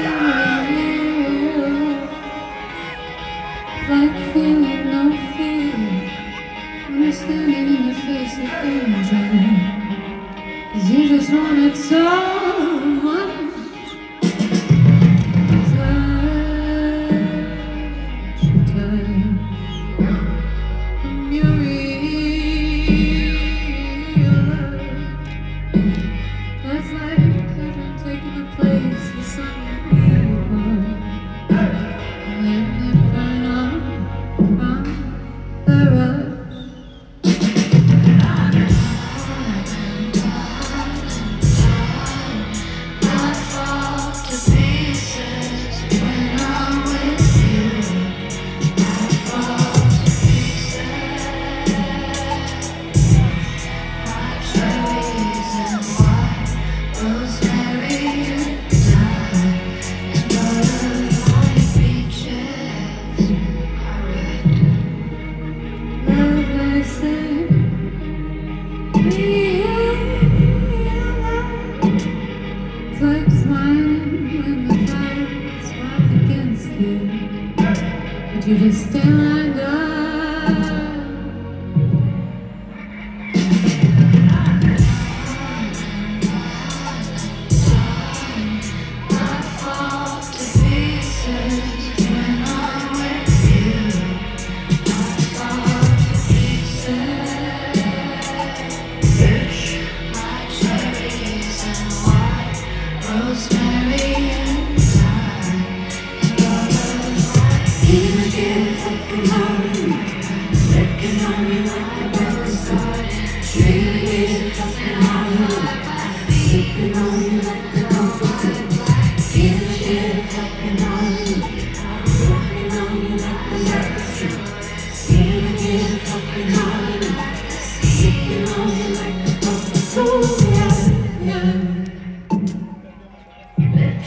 Like feeling no fear when you're standing in the face of danger, 'cause you just want it so much. You just stand up. I fall to pieces when I'm with you. I fall to pieces. My cherries and white rosemary and thyme. Can I get a fucking hallelujah? Licking on me like the weather started. Can I get a fucking hallelujah? Sipping on you like the coca-cola. Can I get a fucking hallelujah? Rocking on you like the weather started. Can I get a fucking hallelujah? Sipping on you like the coca-cola. Yeah. Bitch.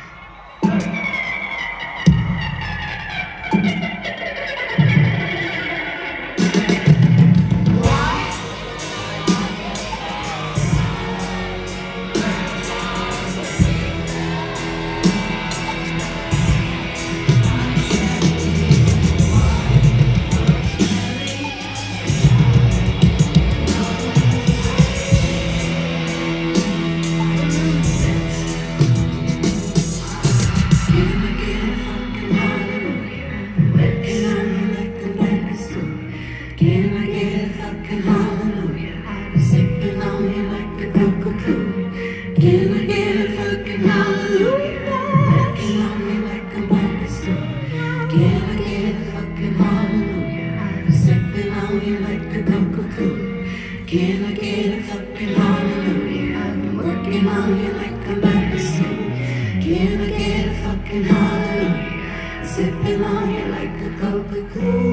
Can I get a fucking hallelujah? I'm sipping on you like the Coca-Cola. Can I get a fucking hallelujah? Licking on me like a market store. Can I get a fucking hallelujah? I'm sipping on you like the Coca-Cola. Can I get a fucking hallelujah? I've been working on you like a market store. Can I get a fucking hallelujah? Sipping on you like a Coca-Cola.